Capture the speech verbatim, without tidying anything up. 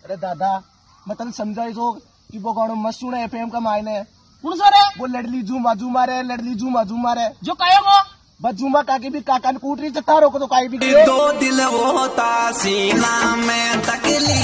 अरे दादा मैं तन समझाई सो कि वो गाणो मस्त सुना एफएम का मायने कौन सा रे? वो लड़ली झूमा झूमा रे लड़ली झूमा झूमा रे जो कहेगो बस झूमा काके भी काका ने कूटरी से तारो को तो काई भी दो दिल वो होता सीना में तकली